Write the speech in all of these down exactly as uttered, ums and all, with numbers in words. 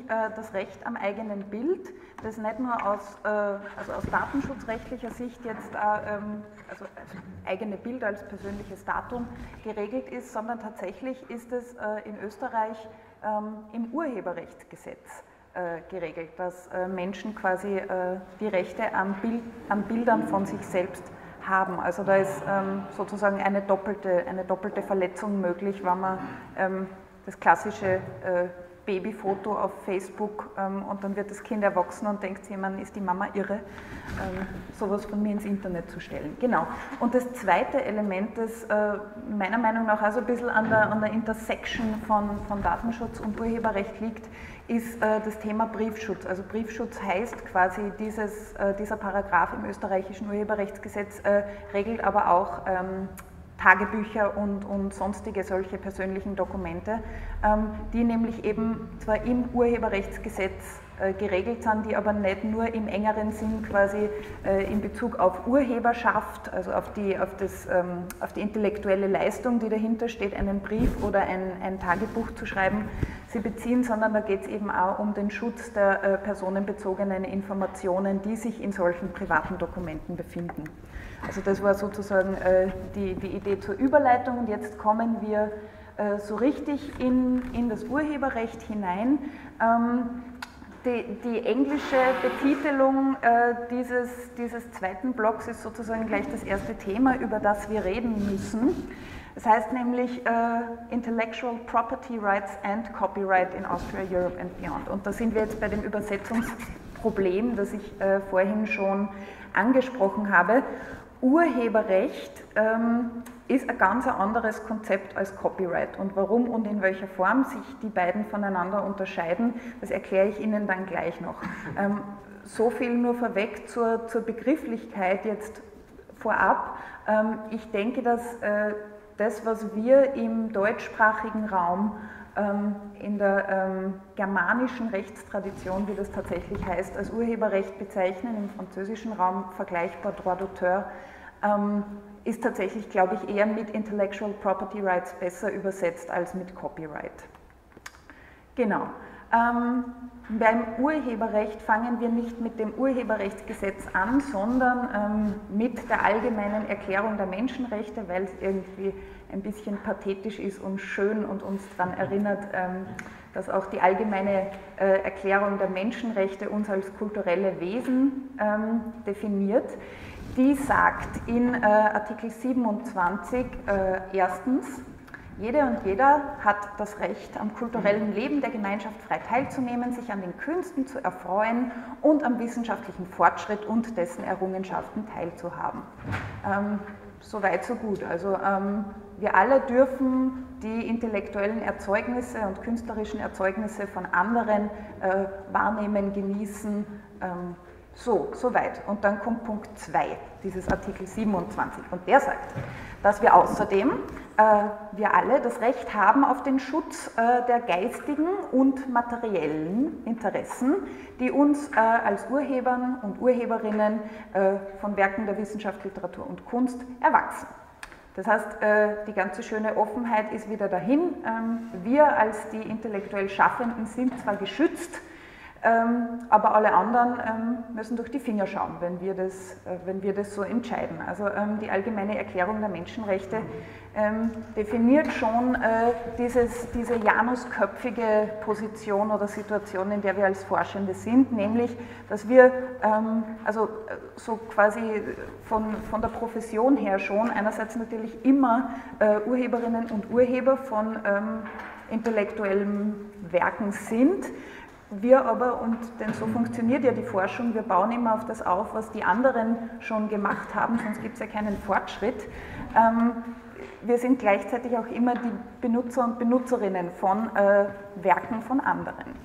äh, das Recht am eigenen Bild, das nicht nur aus, äh, also aus datenschutzrechtlicher Sicht jetzt äh, ähm, also, also eigene Bild als persönliches Datum geregelt ist, sondern tatsächlich ist es äh, in Österreich ähm, im Urheberrechtsgesetz äh, geregelt, dass äh, Menschen quasi äh, die Rechte an, Bild, an Bildern von sich selbst haben. Also da ist ähm, sozusagen eine doppelte, eine doppelte Verletzung möglich, wenn man ähm, das klassische äh, Babyfoto auf Facebook ähm, und dann wird das Kind erwachsen und denkt sich, man ist die Mama irre, ähm, sowas von mir ins Internet zu stellen. Genau. Und das zweite Element, das äh, meiner Meinung nach also ein bisschen an der, an der Intersection von, von Datenschutz und Urheberrecht liegt, ist äh, das Thema Briefschutz. Also Briefschutz heißt quasi, dieses, äh, dieser Paragraph im österreichischen Urheberrechtsgesetz äh, regelt aber auch ähm, Tagebücher und, und sonstige solche persönlichen Dokumente, ähm, die nämlich eben zwar im Urheberrechtsgesetz äh, geregelt sind, die aber nicht nur im engeren Sinn quasi äh, in Bezug auf Urheberschaft, also auf die, auf, das, ähm, auf die intellektuelle Leistung, die dahinter steht, einen Brief oder ein, ein Tagebuch zu schreiben, sie beziehen, sondern da geht es eben auch um den Schutz der äh, personenbezogenen Informationen, die sich in solchen privaten Dokumenten befinden. Also das war sozusagen äh, die, die Idee zur Überleitung und jetzt kommen wir äh, so richtig in, in das Urheberrecht hinein. Ähm, die, die englische Betitelung äh, dieses, dieses zweiten Blocks ist sozusagen gleich das erste Thema, über das wir reden müssen. Das heißt nämlich äh, Intellectual Property Rights and Copyright in Austria, Europe and Beyond. Und da sind wir jetzt bei dem Übersetzungsproblem, das ich äh, vorhin schon angesprochen habe. Urheberrecht ähm, ist ein ganz anderes Konzept als Copyright und warum und in welcher Form sich die beiden voneinander unterscheiden, das erkläre ich Ihnen dann gleich noch. Ähm, so viel nur vorweg zur, zur Begrifflichkeit jetzt vorab. Ähm, ich denke, dass äh, das, was wir im deutschsprachigen Raum ähm, in der ähm, germanischen Rechtstradition, wie das tatsächlich heißt, als Urheberrecht bezeichnen, im französischen Raum vergleichbar Droit d'auteur, ähm, ist tatsächlich, glaube ich, eher mit Intellectual Property Rights besser übersetzt als mit Copyright. Genau. Ähm, beim Urheberrecht fangen wir nicht mit dem Urheberrechtsgesetz an, sondern ähm, mit der allgemeinen Erklärung der Menschenrechte, weil es irgendwie ein bisschen pathetisch ist und schön und uns daran erinnert, ähm, dass auch die allgemeine äh, Erklärung der Menschenrechte uns als kulturelle Wesen ähm, definiert. Die sagt in äh, Artikel siebenundzwanzig äh, erstens, jede und jeder hat das Recht, am kulturellen Leben der Gemeinschaft frei teilzunehmen, sich an den Künsten zu erfreuen und am wissenschaftlichen Fortschritt und dessen Errungenschaften teilzuhaben. Ähm, Soweit, so gut. Also ähm, wir alle dürfen die intellektuellen Erzeugnisse und künstlerischen Erzeugnisse von anderen äh, wahrnehmen, genießen. Ähm, so, soweit. Und dann kommt Punkt zwei dieses Artikel siebenundzwanzig. Und der sagt, dass wir außerdem, äh, wir alle, das Recht haben auf den Schutz äh, der geistigen und materiellen Interessen, die uns äh, als Urhebern und Urheberinnen äh, von Werken der Wissenschaft, Literatur und Kunst erwachsen. Das heißt, äh, die ganze schöne Offenheit ist wieder dahin. Ähm, wir als die intellektuell Schaffenden sind zwar geschützt, Ähm, aber alle anderen ähm, müssen durch die Finger schauen, wenn wir das, äh, wenn wir das so entscheiden. Also ähm, die Allgemeine Erklärung der Menschenrechte ähm, definiert schon äh, dieses, diese janusköpfige Position oder Situation, in der wir als Forschende sind, nämlich, dass wir ähm, also so quasi von, von der Profession her schon einerseits natürlich immer äh, Urheberinnen und Urheber von ähm, intellektuellen Werken sind. Wir aber, und denn so funktioniert ja die Forschung, wir bauen immer auf das auf, was die anderen schon gemacht haben, sonst gibt es ja keinen Fortschritt. Ähm, wir sind gleichzeitig auch immer die Benutzer und Benutzerinnen von äh, Werken von anderen.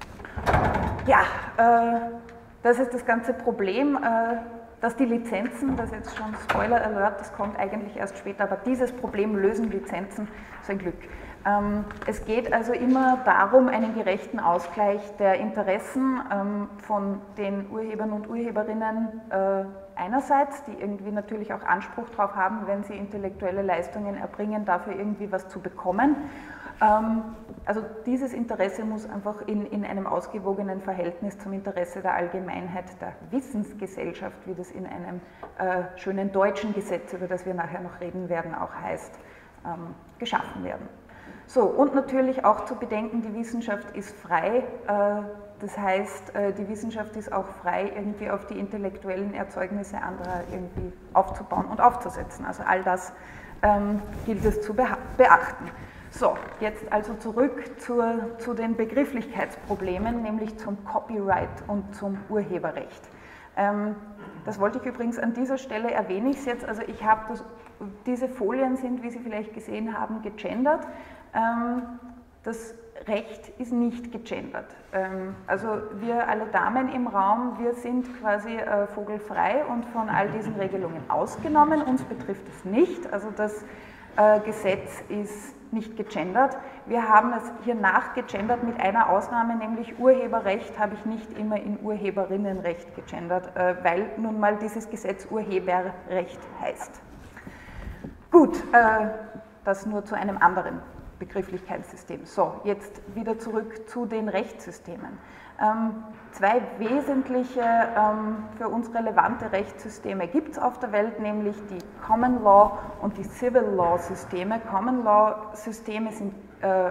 Ja, äh, das ist das ganze Problem, äh, dass die Lizenzen, das ist jetzt schon Spoiler Alert, das kommt eigentlich erst später, aber dieses Problem lösen Lizenzen, so ein Glück. Ähm, es geht also immer darum, einen gerechten Ausgleich der Interessen ähm, von den Urhebern und Urheberinnen äh, einerseits, die irgendwie natürlich auch Anspruch darauf haben, wenn sie intellektuelle Leistungen erbringen, dafür irgendwie was zu bekommen. Ähm, also dieses Interesse muss einfach in, in einem ausgewogenen Verhältnis zum Interesse der Allgemeinheit, der Wissensgesellschaft, wie das in einem äh, schönen deutschen Gesetz, über das wir nachher noch reden werden, auch heißt, ähm, geschaffen werden. So, und natürlich auch zu bedenken, die Wissenschaft ist frei, äh, das heißt, äh, die Wissenschaft ist auch frei, irgendwie auf die intellektuellen Erzeugnisse anderer irgendwie aufzubauen und aufzusetzen. Also all das ähm, gilt es zu beachten. So, jetzt also zurück zur, zu den Begrifflichkeitsproblemen, nämlich zum Copyright und zum Urheberrecht. Ähm, das wollte ich übrigens an dieser Stelle erwähne ich es jetzt, also ich habe das, diese Folien sind, wie Sie vielleicht gesehen haben, gegendert. Ähm, das Recht ist nicht gegendert. Ähm, also wir alle Damen im Raum, wir sind quasi äh, vogelfrei und von all diesen Regelungen ausgenommen, uns betrifft es nicht, also das äh, Gesetz ist nicht gegendert. Wir haben es hier nachgegendert mit einer Ausnahme, nämlich Urheberrecht habe ich nicht immer in Urheberinnenrecht gegendert, äh, weil nun mal dieses Gesetz Urheberrecht heißt. Gut, äh, das nur zu einem anderen Begrifflichkeitssystem. So, jetzt wieder zurück zu den Rechtssystemen. Ähm, zwei wesentliche ähm, für uns relevante Rechtssysteme gibt es auf der Welt, nämlich die Common Law und die Civil Law Systeme. Common Law Systeme sind äh,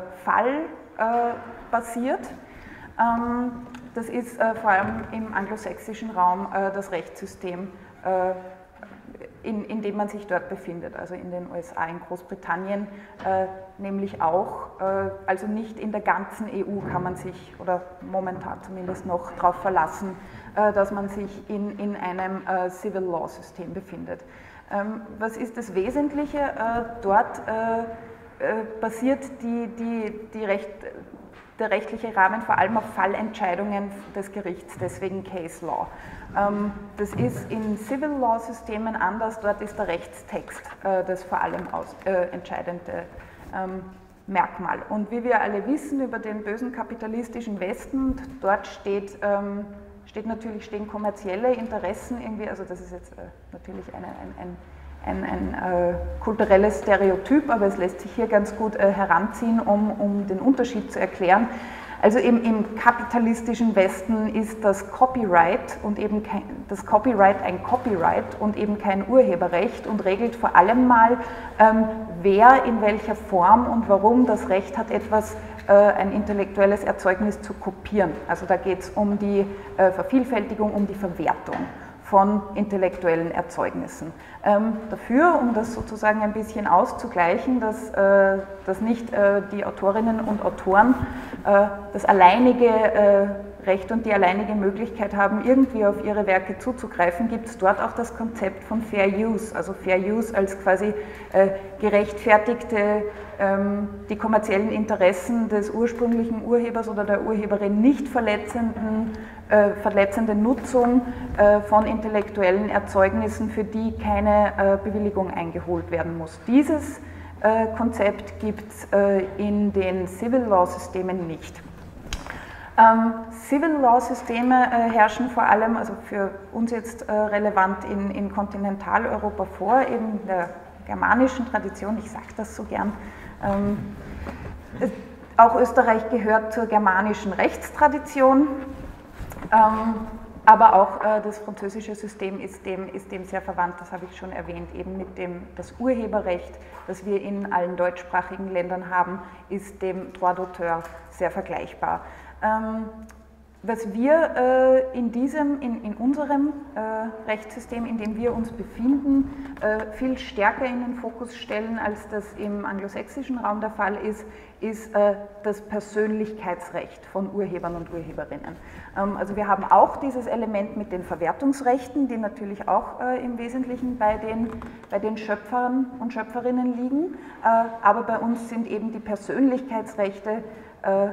fallbasiert. Äh, ähm, das ist äh, vor allem im anglosächsischen Raum äh, das Rechtssystem, äh, In, in dem man sich dort befindet, also in den U S A, in Großbritannien äh, nämlich auch, äh, also nicht in der ganzen E U kann man sich, oder momentan zumindest noch, darauf verlassen, äh, dass man sich in, in einem äh, Civil Law System befindet. Ähm, was ist das Wesentliche? Äh, dort äh, äh, basiert die, die, die Recht, der rechtliche Rahmen vor allem auf Fallentscheidungen des Gerichts, deswegen Case Law. Das ist in Civil Law Systemen anders, dort ist der Rechtstext das vor allem aus, äh, entscheidende ähm, Merkmal. Und wie wir alle wissen über den bösen kapitalistischen Westen, dort steht, ähm, steht natürlich, stehen kommerzielle Interessen irgendwie, also das ist jetzt äh, natürlich eine, ein, ein ein, ein äh, kulturelles Stereotyp, aber es lässt sich hier ganz gut äh, heranziehen, um, um den Unterschied zu erklären. Also im, im kapitalistischen Westen ist das Copyright und eben kein, das Copyright ein Copyright und eben kein Urheberrecht und regelt vor allem mal, ähm, wer in welcher Form und warum das Recht hat, etwas, äh, ein intellektuelles Erzeugnis zu kopieren. Also da geht es um die äh, Vervielfältigung, um die Verwertung von intellektuellen Erzeugnissen. Ähm, dafür, um das sozusagen ein bisschen auszugleichen, dass, äh, dass nicht äh, die Autorinnen und Autoren äh, das alleinige äh, Recht und die alleinige Möglichkeit haben, irgendwie auf ihre Werke zuzugreifen, gibt es dort auch das Konzept von Fair Use, also Fair Use als quasi äh, gerechtfertigte, ähm, die kommerziellen Interessen des ursprünglichen Urhebers oder der Urheberin nicht verletzenden, äh, verletzende Nutzung äh, von intellektuellen Erzeugnissen, für die keine äh, Bewilligung eingeholt werden muss. Dieses äh, Konzept gibt es äh, in den Civil Law Systemen nicht. Ähm, Civil Law Systeme äh, herrschen vor allem, also für uns jetzt äh, relevant in, in Kontinentaleuropa vor, eben der germanischen Tradition, ich sage das so gern. Ähm, es, auch Österreich gehört zur germanischen Rechtstradition, ähm, aber auch äh, das französische System ist dem, ist dem sehr verwandt, das habe ich schon erwähnt, eben mit dem das Urheberrecht, das wir in allen deutschsprachigen Ländern haben, ist dem Droit d'auteur sehr vergleichbar. Ähm, was wir äh, in diesem, in, in unserem äh, Rechtssystem, in dem wir uns befinden, äh, viel stärker in den Fokus stellen, als das im anglosächsischen Raum der Fall ist, ist äh, das Persönlichkeitsrecht von Urhebern und Urheberinnen. Ähm, also wir haben auch dieses Element mit den Verwertungsrechten, die natürlich auch äh, im Wesentlichen bei den, bei den Schöpfern und Schöpferinnen liegen, äh, aber bei uns sind eben die Persönlichkeitsrechte äh,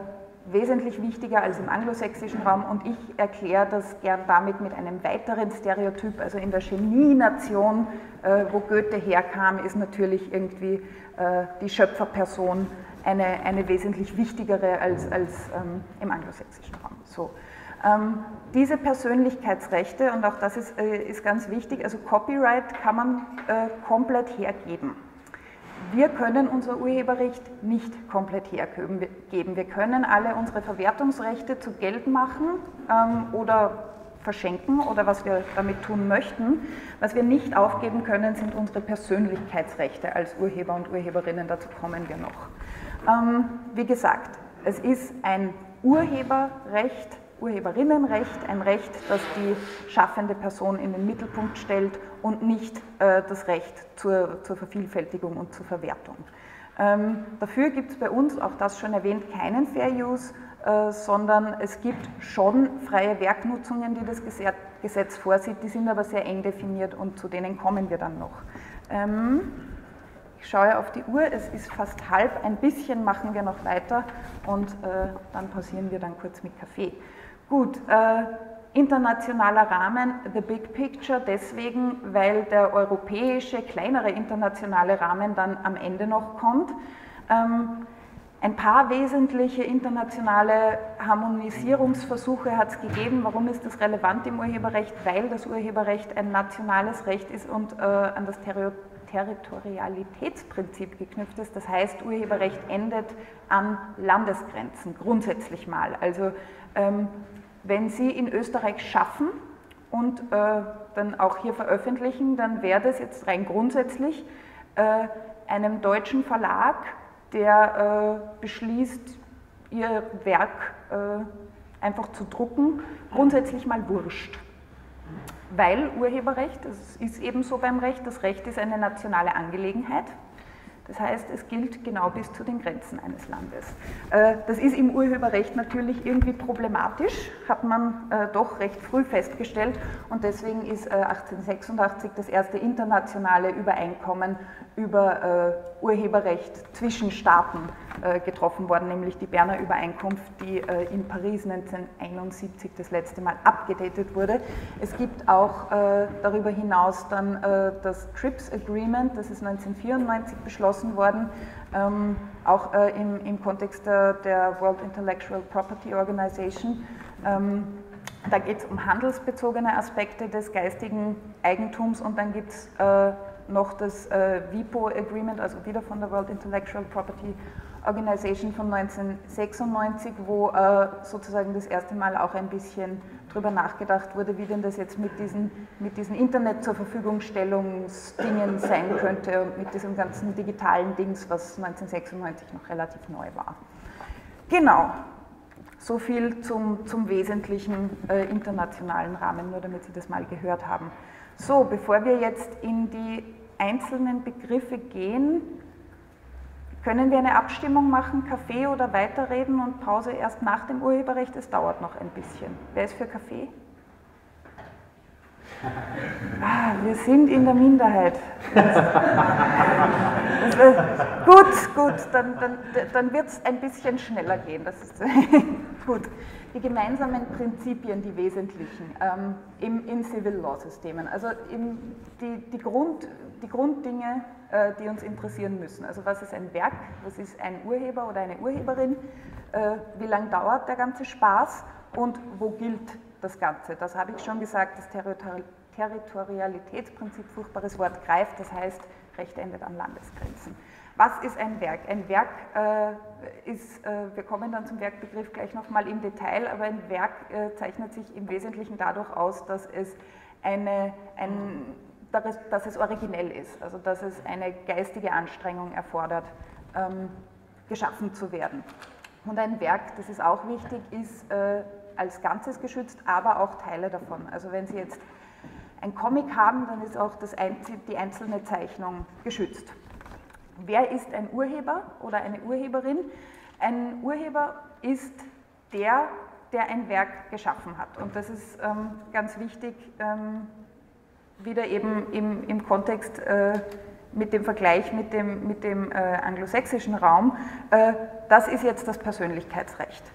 wesentlich wichtiger als im anglosächsischen Raum, und ich erkläre das gern damit mit einem weiteren Stereotyp. Also in der Genie-Nation, äh, wo Goethe herkam, ist natürlich irgendwie äh, die Schöpferperson eine, eine wesentlich wichtigere als, als ähm, im anglosächsischen Raum. So. Ähm, diese Persönlichkeitsrechte, und auch das ist, äh, ist ganz wichtig, also Copyright kann man äh, komplett hergeben. Wir können unser Urheberrecht nicht komplett hergeben. Wir können alle unsere Verwertungsrechte zu Geld machen ähm, oder verschenken oder was wir damit tun möchten. Was wir nicht aufgeben können, sind unsere Persönlichkeitsrechte als Urheber und Urheberinnen. Dazu kommen wir noch. Ähm, wie gesagt, es ist ein Urheberrecht, Urheberinnenrecht, ein Recht, das die schaffende Person in den Mittelpunkt stellt und nicht äh, das Recht zur, zur Vervielfältigung und zur Verwertung. Ähm, dafür gibt es bei uns, auch das schon erwähnt, keinen Fair Use, äh, sondern es gibt schon freie Werknutzungen, die das Gesetz vorsieht, die sind aber sehr eng definiert und zu denen kommen wir dann noch. Ähm, Ich schaue auf die Uhr, es ist fast halb, ein bisschen machen wir noch weiter und äh, dann pausieren wir dann kurz mit Kaffee. Gut, äh, internationaler Rahmen, the big picture, deswegen, weil der europäische, kleinere internationale Rahmen dann am Ende noch kommt. Ähm, ein paar wesentliche internationale Harmonisierungsversuche hat es gegeben. Warum ist das relevant im Urheberrecht? Weil das Urheberrecht ein nationales Recht ist und äh, an das Territorium Territorialitätsprinzip geknüpft ist. Das heißt, Urheberrecht endet an Landesgrenzen, grundsätzlich mal. Also ähm, wenn Sie in Österreich schaffen und äh, dann auch hier veröffentlichen, dann wäre das jetzt rein grundsätzlich äh, einem deutschen Verlag, der äh, beschließt, ihr Werk äh, einfach zu drucken, grundsätzlich mal wurscht. Weil Urheberrecht, das ist eben so beim Recht, das Recht ist eine nationale Angelegenheit. Das heißt, es gilt genau bis zu den Grenzen eines Landes. Das ist im Urheberrecht natürlich irgendwie problematisch, hat man doch recht früh festgestellt, und deswegen ist achtzehnhundertsechsundachtzig das erste internationale Übereinkommen über Urheberrecht zwischen Staaten getroffen worden, nämlich die Berner Übereinkunft, die in Paris neunzehnhunderteinundsiebzig das letzte Mal abgedatet wurde. Es gibt auch darüber hinaus dann das TRIPS Agreement, das ist neunzehnhundertvierundneunzig beschlossen worden, ähm, auch äh, im, im Kontext der, der World Intellectual Property Organization. Ähm, da geht es um handelsbezogene Aspekte des geistigen Eigentums, und dann gibt es äh, noch das äh, WIPO Agreement, also wieder von der World Intellectual Property Organization von neunzehnhundertsechsundneunzig, wo äh, sozusagen das erste Mal auch ein bisschen drüber nachgedacht wurde, wie denn das jetzt mit diesen, mit diesen Internet zur Verfügungstellungsdingen sein könnte und mit diesem ganzen digitalen Dings, was neunzehnhundertsechsundneunzig noch relativ neu war. Genau, so viel zum, zum wesentlichen äh, internationalen Rahmen, nur damit Sie das mal gehört haben. So, bevor wir jetzt in die einzelnen Begriffe gehen, können wir eine Abstimmung machen, Kaffee oder weiterreden und Pause erst nach dem Urheberrecht? Es dauert noch ein bisschen. Wer ist für Kaffee? Ah, wir sind in der Minderheit. Das, das, gut, gut, dann, dann, dann wird es ein bisschen schneller gehen. Das ist gut. Die gemeinsamen Prinzipien, die wesentlichen ähm, im, in Civil Law Systemen, also im, die, die, Grund, die Grunddinge, äh, die uns interessieren müssen. Also was ist ein Werk, was ist ein Urheber oder eine Urheberin, äh, wie lange dauert der ganze Spaß und wo gilt das Ganze. Das habe ich schon gesagt, das Territori Territorialitätsprinzip, furchtbares Wort, greift, das heißt, Recht endet an Landesgrenzen. Was ist ein Werk? Ein Werk äh, ist, äh, wir kommen dann zum Werkbegriff gleich nochmal im Detail, aber ein Werk äh, zeichnet sich im Wesentlichen dadurch aus, dass es, eine, ein, dass es originell ist, also dass es eine geistige Anstrengung erfordert, ähm, geschaffen zu werden. Und ein Werk, das ist auch wichtig, ist äh, als Ganzes geschützt, aber auch Teile davon. Also wenn Sie jetzt ein Comic haben, dann ist auch das, die einzelne Zeichnung geschützt. Wer ist ein Urheber oder eine Urheberin? Ein Urheber ist der, der ein Werk geschaffen hat. Und das ist ähm, ganz wichtig, ähm, wieder eben im, im Kontext äh, mit dem Vergleich mit dem, mit dem äh, anglosächsischen Raum. Äh, das ist jetzt das Persönlichkeitsrecht.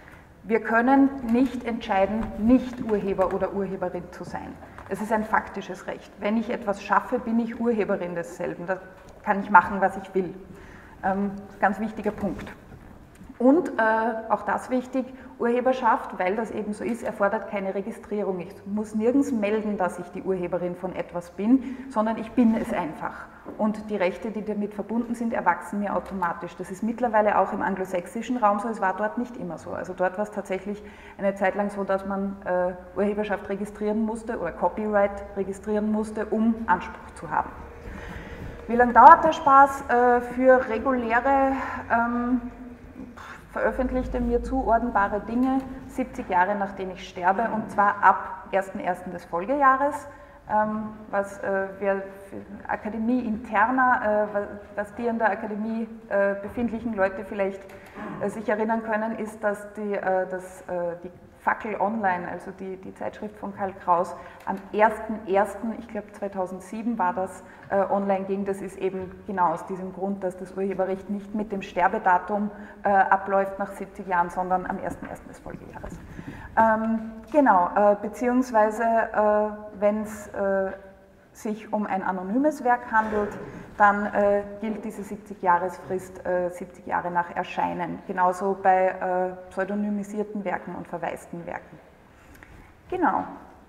Wir können nicht entscheiden, nicht Urheber oder Urheberin zu sein. Es ist ein faktisches Recht. Wenn ich etwas schaffe, bin ich Urheberin desselben. Da kann ich machen, was ich will. Ähm, ganz wichtiger Punkt. Und äh, auch das wichtig, Urheberschaft, weil das eben so ist, erfordert keine Registrierung. Ich muss nirgends melden, dass ich die Urheberin von etwas bin, sondern ich bin es einfach. Und die Rechte, die damit verbunden sind, erwachsen mir automatisch. Das ist mittlerweile auch im anglosächsischen Raum so, es war dort nicht immer so. Also dort war es tatsächlich eine Zeit lang so, dass man äh, Urheberschaft registrieren musste oder Copyright registrieren musste, um Anspruch zu haben. Wie lange dauert der Spaß? Äh, für reguläre ähm, veröffentlichte, mir zuordnenbare Dinge siebzig Jahre nachdem ich sterbe, und zwar ab ersten ersten des Folgejahres, ähm, was äh, wir für Akademie interner, äh, was die an der Akademie äh, befindlichen Leute vielleicht äh, sich erinnern können, ist, dass die, äh, dass, äh, die Fackel Online, also die, die Zeitschrift von Karl Kraus, am ersten ersten, ich glaube zweitausendsieben war das, äh, online ging. Das ist eben genau aus diesem Grund, dass das Urheberrecht nicht mit dem Sterbedatum äh, abläuft nach siebzig Jahren, sondern am ersten ersten des Folgejahres. Ähm, genau, äh, beziehungsweise äh, wenn es äh, sich um ein anonymes Werk handelt, dann äh, gilt diese siebzig-Jahresfrist äh, siebzig Jahre nach Erscheinen, genauso bei äh, pseudonymisierten Werken und verwaisten Werken. Genau.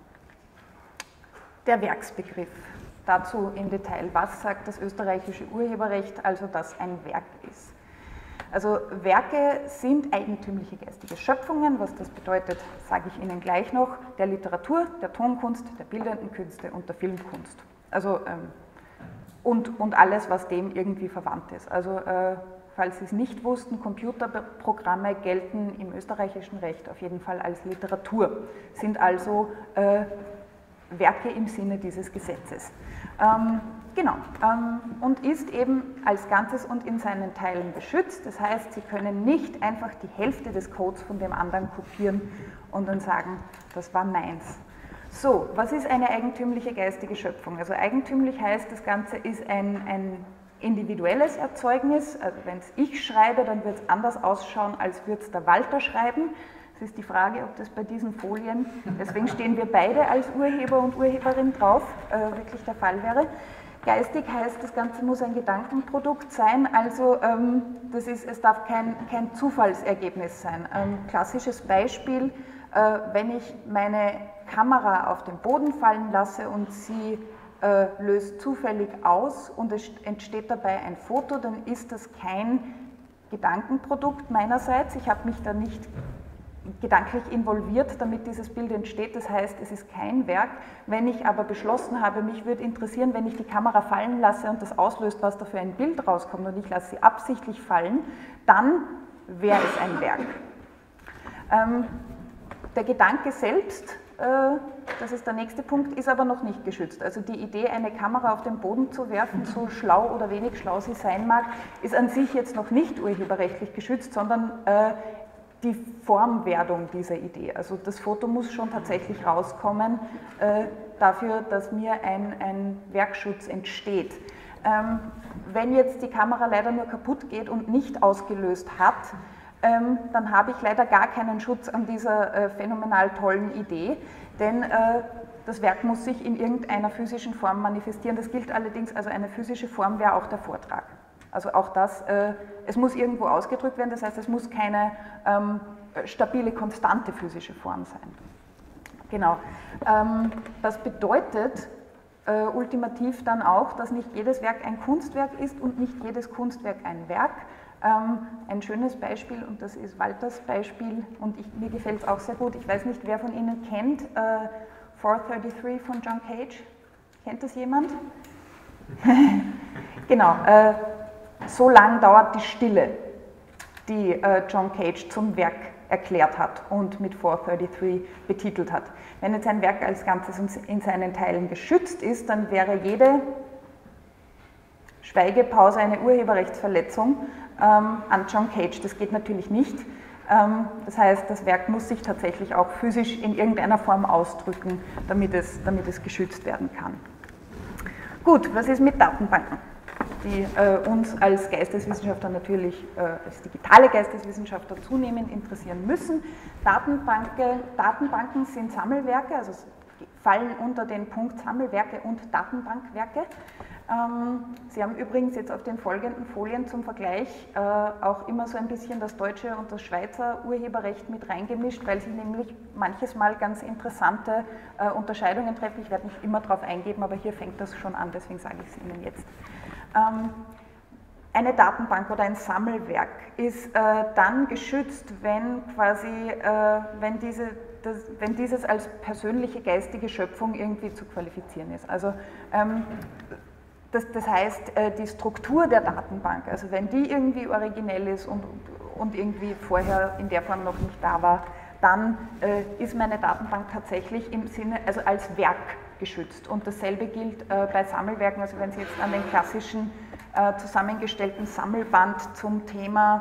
Der Werksbegriff. Dazu im Detail. Was sagt das österreichische Urheberrecht, also dass ein Werk ist? Also Werke sind eigentümliche geistige Schöpfungen. Was das bedeutet, sage ich Ihnen gleich noch. Der Literatur, der Tonkunst, der bildenden Künste und der Filmkunst. Also ähm, Und, und alles, was dem irgendwie verwandt ist. Also, äh, falls Sie es nicht wussten, Computerprogramme gelten im österreichischen Recht auf jeden Fall als Literatur, sind also äh, Werke im Sinne dieses Gesetzes. Ähm, genau, ähm, und ist eben als Ganzes und in seinen Teilen geschützt. Das heißt, Sie können nicht einfach die Hälfte des Codes von dem anderen kopieren und dann sagen, das war meins. So, was ist eine eigentümliche geistige Schöpfung? Also eigentümlich heißt, das Ganze ist ein, ein individuelles Erzeugnis. Also wenn es ich schreibe, dann wird es anders ausschauen, als würde es der Walter schreiben. Es ist die Frage, ob das bei diesen Folien, deswegen stehen wir beide als Urheber und Urheberin drauf, äh, wirklich der Fall wäre. Geistig heißt, das Ganze muss ein Gedankenprodukt sein, also ähm, das ist, es darf kein, kein Zufallsergebnis sein. Ein klassisches Beispiel, äh, wenn ich meine Kamera auf den Boden fallen lasse und sie äh, löst zufällig aus und es entsteht dabei ein Foto, dann ist das kein Gedankenprodukt meinerseits. Ich habe mich da nicht gedanklich involviert, damit dieses Bild entsteht. Das heißt, es ist kein Werk. Wenn ich aber beschlossen habe, mich würde interessieren, wenn ich die Kamera fallen lasse und das auslöst, was da für ein Bild rauskommt und ich lasse sie absichtlich fallen, dann wäre es ein Werk. Ähm, der Gedanke selbst, das ist der nächste Punkt, ist aber noch nicht geschützt. Also die Idee, eine Kamera auf den Boden zu werfen, so schlau oder wenig schlau sie sein mag, ist an sich jetzt noch nicht urheberrechtlich geschützt, sondern äh, die Formwerdung dieser Idee. Also das Foto muss schon tatsächlich rauskommen äh, dafür, dass mir ein, ein Werkschutz entsteht. Ähm, wenn jetzt die Kamera leider nur kaputt geht und nicht ausgelöst hat, Ähm, dann habe ich leider gar keinen Schutz an dieser äh, phänomenal tollen Idee, denn äh, das Werk muss sich in irgendeiner physischen Form manifestieren. Das gilt allerdings, also eine physische Form wäre auch der Vortrag. Also auch das, äh, es muss irgendwo ausgedrückt werden, das heißt, es muss keine ähm, stabile, konstante physische Form sein. Genau. Ähm, das bedeutet äh, ultimativ dann auch, dass nicht jedes Werk ein Kunstwerk ist und nicht jedes Kunstwerk ein Werk. Ähm, ein schönes Beispiel, und das ist Walters Beispiel, und ich, mir gefällt es auch sehr gut. Ich weiß nicht, wer von Ihnen kennt äh, four thirty-three von John Cage. Kennt das jemand? Genau, äh, so lang dauert die Stille, die äh, John Cage zum Werk erklärt hat und mit four thirty-three betitelt hat. Wenn jetzt ein Werk als Ganzes in seinen Teilen geschützt ist, dann wäre jede Schweigepause eine Urheberrechtsverletzung ähm, an John Cage. Das geht natürlich nicht. Ähm, das heißt, das Werk muss sich tatsächlich auch physisch in irgendeiner Form ausdrücken, damit es, damit es geschützt werden kann. Gut, was ist mit Datenbanken? die äh, uns als Geisteswissenschaftler natürlich, äh, als digitale Geisteswissenschaftler zunehmend interessieren müssen. Datenbanken, Datenbanken sind Sammelwerke, also fallen unter den Punkt Sammelwerke und Datenbankwerke. Ähm, Sie haben übrigens jetzt auf den folgenden Folien zum Vergleich äh, auch immer so ein bisschen das deutsche und das Schweizer Urheberrecht mit reingemischt, weil Sie nämlich manches Mal ganz interessante äh, Unterscheidungen treffen. Ich werde nicht immer darauf eingehen, aber hier fängt das schon an, deswegen sage ich es Ihnen jetzt. Ähm, eine Datenbank oder ein Sammelwerk ist äh, dann geschützt, wenn quasi, äh, wenn, diese, das, wenn dieses als persönliche geistige Schöpfung irgendwie zu qualifizieren ist. Also ähm, Das, das heißt, die Struktur der Datenbank, also wenn die irgendwie originell ist und, und irgendwie vorher in der Form noch nicht da war, dann äh, ist meine Datenbank tatsächlich im Sinne, also als Werk geschützt. Und dasselbe gilt äh, bei Sammelwerken, also wenn Sie jetzt an den klassischen äh, zusammengestellten Sammelband zum Thema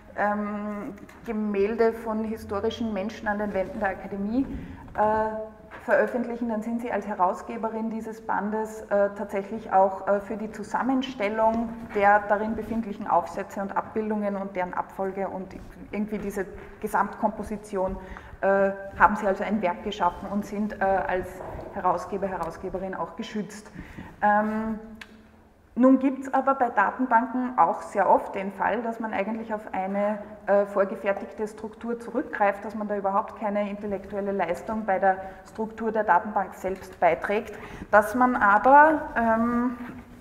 ähm, Gemälde von historischen Menschen an den Wänden der Akademie äh, veröffentlichen, dann sind Sie als Herausgeberin dieses Bandes äh, tatsächlich auch äh, für die Zusammenstellung der darin befindlichen Aufsätze und Abbildungen und deren Abfolge und irgendwie diese Gesamtkomposition äh, haben Sie also ein Werk geschaffen und sind äh, als Herausgeber, Herausgeberin auch geschützt. Ähm, Nun gibt es aber bei Datenbanken auch sehr oft den Fall, dass man eigentlich auf eine äh, vorgefertigte Struktur zurückgreift, dass man da überhaupt keine intellektuelle Leistung bei der Struktur der Datenbank selbst beiträgt, dass man aber ähm,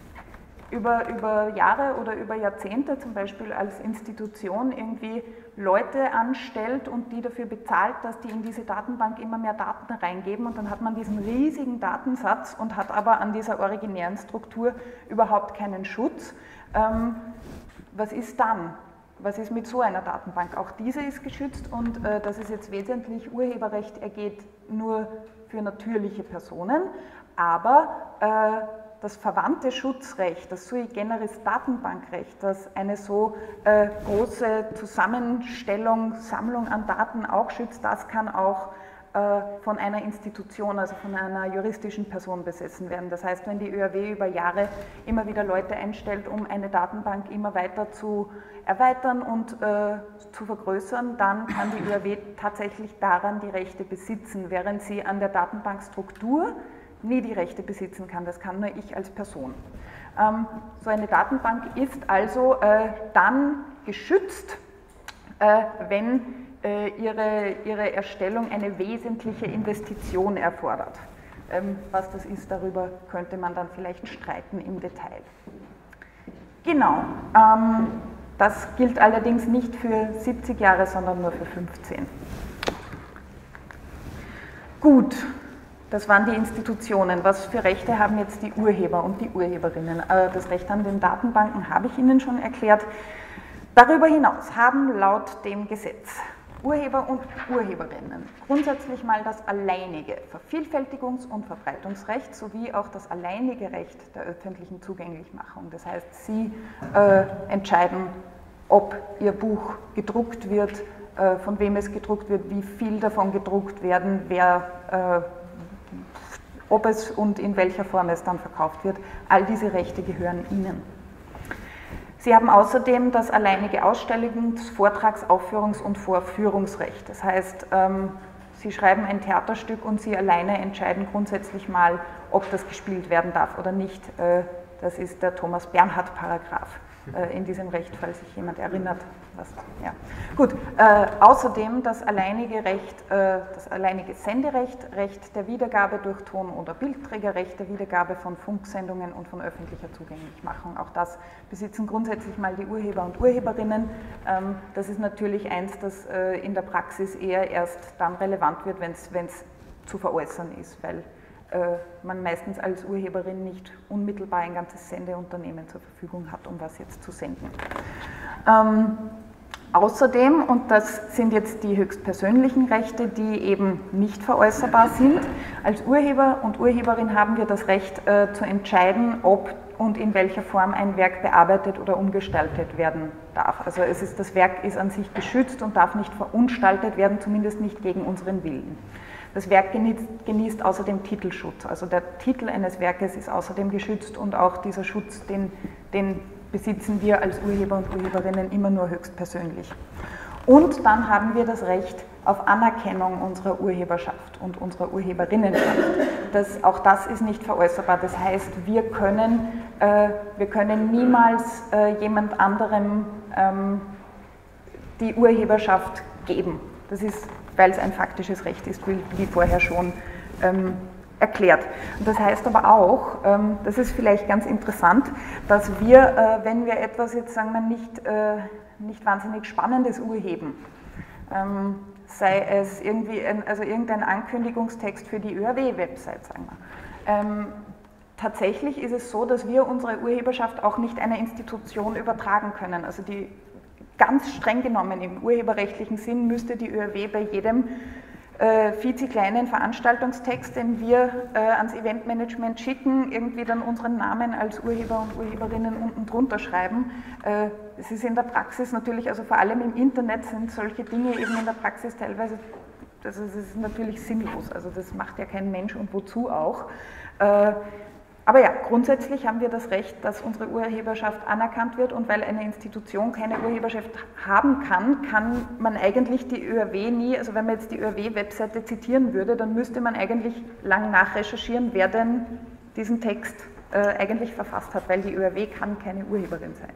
über, über Jahre oder über Jahrzehnte zum Beispiel als Institution irgendwie Leute anstellt und die dafür bezahlt, dass die in diese Datenbank immer mehr Daten reingeben und dann hat man diesen riesigen Datensatz und hat aber an dieser originären Struktur überhaupt keinen Schutz. Ähm, was ist dann? Was ist mit so einer Datenbank? Auch diese ist geschützt und äh, das ist jetzt wesentlich Urheberrecht ergeht nur für natürliche Personen, aber äh, das verwandte Schutzrecht, das sui generis Datenbankrecht, das eine so äh, große Zusammenstellung, Sammlung an Daten auch schützt, das kann auch äh, von einer Institution, also von einer juristischen Person besessen werden. Das heißt, wenn die Ö R W über Jahre immer wieder Leute einstellt, um eine Datenbank immer weiter zu erweitern und äh, zu vergrößern, dann kann die Ö R W tatsächlich daran die Rechte besitzen, während sie an der Datenbankstruktur nie die Rechte besitzen kann, das kann nur ich als Person. Ähm, so eine Datenbank ist also äh, dann geschützt, äh, wenn äh, ihre, ihre Erstellung eine wesentliche Investition erfordert. Ähm, was das ist, darüber könnte man dann vielleicht streiten im Detail. Genau, ähm, das gilt allerdings nicht für siebzig Jahre, sondern nur für fünfzehn. Gut. Das waren die Institutionen. Was für Rechte haben jetzt die Urheber und die Urheberinnen? Das Recht an den Datenbanken habe ich Ihnen schon erklärt. Darüber hinaus haben laut dem Gesetz Urheber und Urheberinnen grundsätzlich mal das alleinige Vervielfältigungs- und Verbreitungsrecht sowie auch das alleinige Recht der öffentlichen Zugänglichmachung. Das heißt, Sie äh, entscheiden, ob Ihr Buch gedruckt wird, äh, von wem es gedruckt wird, wie viel davon gedruckt werden, wer äh, ob es und in welcher Form es dann verkauft wird. All diese Rechte gehören Ihnen. Sie haben außerdem das alleinige Ausstellungs-, Vortrags-, Aufführungs- und Vorführungsrecht. Das heißt, Sie schreiben ein Theaterstück und Sie alleine entscheiden grundsätzlich mal, ob das gespielt werden darf oder nicht. Das ist der Thomas-Bernhard-Paragraph in diesem Recht, falls sich jemand erinnert. Was, ja. Gut, äh, außerdem das alleinige Recht, äh, das alleinige Senderecht, Recht der Wiedergabe durch Ton- oder Bildträger, Recht der Wiedergabe von Funksendungen und von öffentlicher Zugänglichmachung. Auch das besitzen grundsätzlich mal die Urheber und Urheberinnen. Ähm, das ist natürlich eins, das äh, in der Praxis eher erst dann relevant wird, wenn es zu veräußern ist, weil man meistens als Urheberin nicht unmittelbar ein ganzes Sendeunternehmen zur Verfügung hat, um was jetzt zu senden. Ähm, außerdem, und das sind jetzt die höchstpersönlichen Rechte, die eben nicht veräußerbar sind, als Urheber und Urheberin haben wir das Recht äh, zu entscheiden, ob und in welcher Form ein Werk bearbeitet oder umgestaltet werden darf. Also es ist, das Werk ist an sich geschützt und darf nicht verunstaltet werden, zumindest nicht gegen unseren Willen. Das Werk genießt, genießt außerdem Titelschutz, also der Titel eines Werkes ist außerdem geschützt und auch dieser Schutz, den, den besitzen wir als Urheber und Urheberinnen immer nur höchstpersönlich. Und dann haben wir das Recht auf Anerkennung unserer Urheberschaft und unserer Urheberinnenschaft. Das, auch das ist nicht veräußerbar, das heißt, wir können, äh, wir können niemals äh, jemand anderem ähm, die Urheberschaft geben. Das ist, weil es ein faktisches Recht ist, wie, wie vorher schon ähm, erklärt. Und das heißt aber auch, ähm, das ist vielleicht ganz interessant, dass wir, äh, wenn wir etwas jetzt sagen wir nicht, äh, nicht wahnsinnig Spannendes urheben, ähm, sei es irgendwie ein, also irgendein Ankündigungstext für die Ö R W-Website, sagen wir. Ähm, tatsächlich ist es so, dass wir unsere Urheberschaft auch nicht einer Institution übertragen können. Also die ganz streng genommen im urheberrechtlichen Sinn müsste die Ö R W bei jedem äh, kleinen Veranstaltungstext, den wir äh, ans Eventmanagement schicken, irgendwie dann unseren Namen als Urheber und Urheberinnen unten drunter schreiben. Äh, das ist in der Praxis natürlich, also vor allem im Internet sind solche Dinge eben in der Praxis teilweise, das ist, das ist natürlich sinnlos, also das macht ja kein Mensch und wozu auch. Äh, Aber ja, grundsätzlich haben wir das Recht, dass unsere Urheberschaft anerkannt wird und weil eine Institution keine Urheberschaft haben kann, kann man eigentlich die Ö R W nie, also wenn man jetzt die Ö R W-Webseite zitieren würde, dann müsste man eigentlich lang nachrecherchieren, wer denn diesen Text äh, eigentlich verfasst hat, weil die Ö R W kann keine Urheberin sein.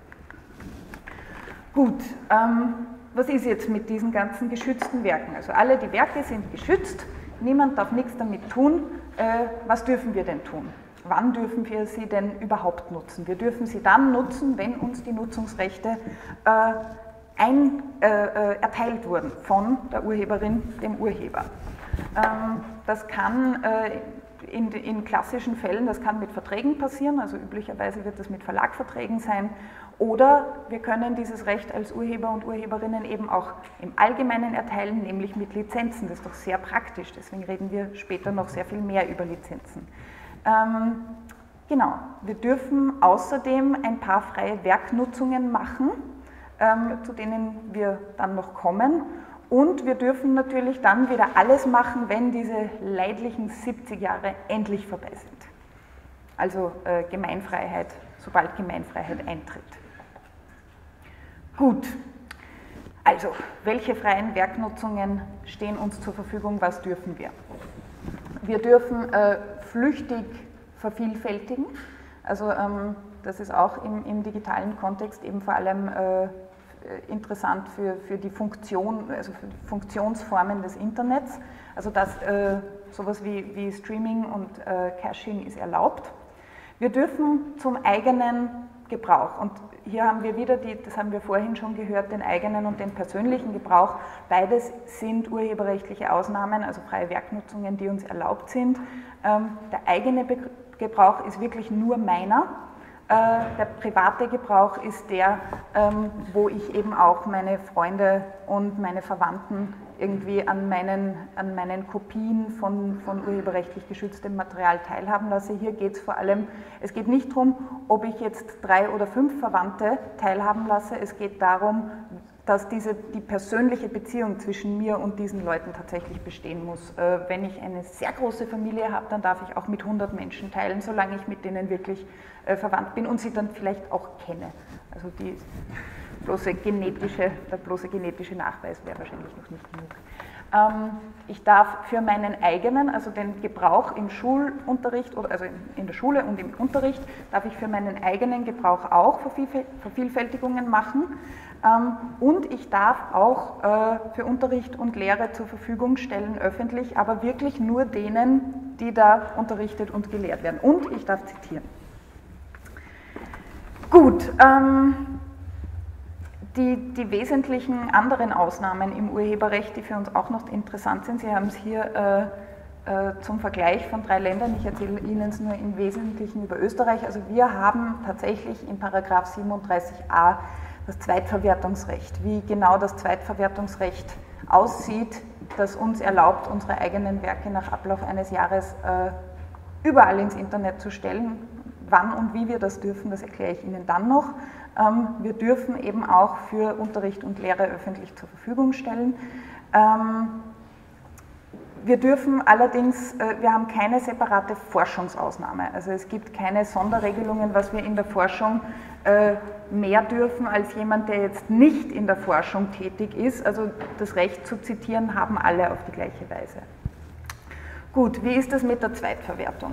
Gut, ähm, was ist jetzt mit diesen ganzen geschützten Werken? Also alle die Werke sind geschützt, niemand darf nichts damit tun. Äh, was dürfen wir denn tun? Wann dürfen wir sie denn überhaupt nutzen? Wir dürfen sie dann nutzen, wenn uns die Nutzungsrechte äh, ein, äh, erteilt wurden von der Urheberin, dem Urheber. Ähm, das kann äh, in, in klassischen Fällen, das kann mit Verträgen passieren, also üblicherweise wird das mit Verlagverträgen sein, oder wir können dieses Recht als Urheber und Urheberinnen eben auch im Allgemeinen erteilen, nämlich mit Lizenzen. Das ist doch sehr praktisch, deswegen reden wir später noch sehr viel mehr über Lizenzen. Ähm, genau, wir dürfen außerdem ein paar freie Werknutzungen machen, ähm, zu denen wir dann noch kommen. Und wir dürfen natürlich dann wieder alles machen, wenn diese leidlichen siebzig Jahre endlich vorbei sind. Also äh, Gemeinfreiheit, sobald Gemeinfreiheit eintritt. Gut, also welche freien Werknutzungen stehen uns zur Verfügung, was dürfen wir? Wir dürfen äh, flüchtig vervielfältigen, also ähm, das ist auch im, im digitalen Kontext eben vor allem äh, interessant für, für die Funktion, also für die Funktionsformen des Internets, also dass äh, sowas wie, wie Streaming und äh, Caching ist erlaubt. Wir dürfen zum eigenen Gebrauch, und hier haben wir wieder, die, das haben wir vorhin schon gehört, den eigenen und den persönlichen Gebrauch. Beides sind urheberrechtliche Ausnahmen, also freie Werknutzungen, die uns erlaubt sind. Ähm, der eigene Be Gebrauch ist wirklich nur meiner. Äh, der private Gebrauch ist der, ähm, wo ich eben auch meine Freunde und meine Verwandten irgendwie an meinen, an meinen Kopien von, von urheberrechtlich geschütztem Material teilhaben lasse. Hier geht es vor allem, es geht nicht darum, ob ich jetzt drei oder fünf Verwandte teilhaben lasse, es geht darum, dass diese, die persönliche Beziehung zwischen mir und diesen Leuten tatsächlich bestehen muss. Äh, wenn ich eine sehr große Familie habe, dann darf ich auch mit hundert Menschen teilen, solange ich mit denen wirklich äh, verwandt bin und sie dann vielleicht auch kenne. Also die bloße genetische, der bloße genetische Nachweis wäre wahrscheinlich noch nicht genug. Ähm, ich darf für meinen eigenen, also den Gebrauch im Schulunterricht, oder also in der Schule und im Unterricht, darf ich für meinen eigenen Gebrauch auch Vervielfältigungen machen. Ähm, und ich darf auch äh, für Unterricht und Lehre zur Verfügung stellen, öffentlich, aber wirklich nur denen, die da unterrichtet und gelehrt werden. Und ich darf zitieren. Gut, ähm, Die, die wesentlichen anderen Ausnahmen im Urheberrecht, die für uns auch noch interessant sind, Sie haben es hier äh, äh, zum Vergleich von drei Ländern, ich erzähle Ihnen es nur im Wesentlichen über Österreich. Also wir haben tatsächlich in Paragraph siebenunddreißig a das Zweitverwertungsrecht. Wie genau das Zweitverwertungsrecht aussieht, das uns erlaubt, unsere eigenen Werke nach Ablauf eines Jahres äh, überall ins Internet zu stellen. Wann und wie wir das dürfen, das erkläre ich Ihnen dann noch. Ähm, wir dürfen eben auch für Unterricht und Lehre öffentlich zur Verfügung stellen. Ähm, wir dürfen allerdings, wir haben keine separate Forschungsausnahme. Also es gibt keine Sonderregelungen, was wir in der Forschung mehr dürfen als jemand, der jetzt nicht in der Forschung tätig ist. Also das Recht zu zitieren haben alle auf die gleiche Weise. Gut, wie ist das mit der Zweitverwertung?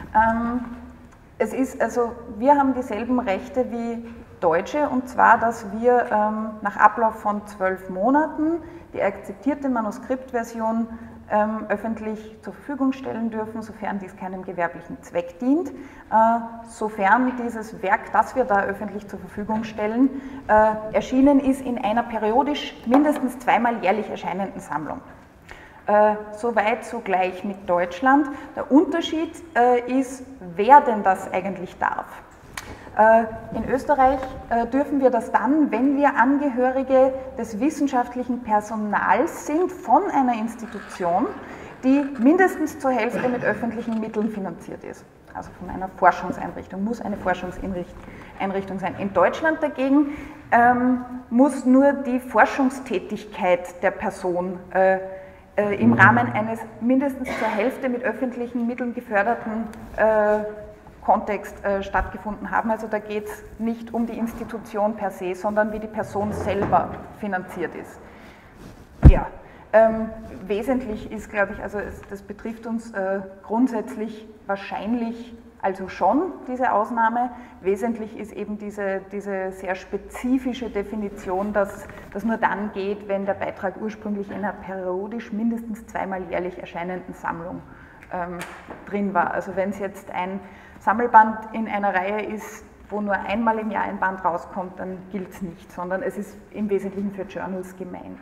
Es ist also, wir haben dieselben Rechte wie Deutsche, und zwar, dass wir ähm, nach Ablauf von zwölf Monaten die akzeptierte Manuskriptversion ähm, öffentlich zur Verfügung stellen dürfen, sofern dies keinem gewerblichen Zweck dient, äh, sofern dieses Werk, das wir da öffentlich zur Verfügung stellen, äh, erschienen ist in einer periodisch mindestens zweimal jährlich erscheinenden Sammlung. Äh, Soweit so gleich mit Deutschland. Der Unterschied äh, ist, wer denn das eigentlich darf. In Österreich dürfen wir das dann, wenn wir Angehörige des wissenschaftlichen Personals sind von einer Institution, die mindestens zur Hälfte mit öffentlichen Mitteln finanziert ist. Also von einer Forschungseinrichtung, muss eine Forschungseinrichtung sein. In Deutschland dagegen ähm, muss nur die Forschungstätigkeit der Person äh, äh, im Rahmen eines mindestens zur Hälfte mit öffentlichen Mitteln geförderten äh, Kontext äh, stattgefunden haben. Also da geht es nicht um die Institution per se, sondern wie die Person selber finanziert ist. Ja, ähm, wesentlich ist, glaube ich, also es, das betrifft uns äh, grundsätzlich wahrscheinlich also schon, diese Ausnahme. Wesentlich ist eben diese, diese sehr spezifische Definition, dass das nur dann geht, wenn der Beitrag ursprünglich in einer periodisch mindestens zweimal jährlich erscheinenden Sammlung ähm, drin war. Also wenn es jetzt ein Sammelband in einer Reihe ist, wo nur einmal im Jahr ein Band rauskommt, dann gilt es nicht, sondern es ist im Wesentlichen für Journals gemeint.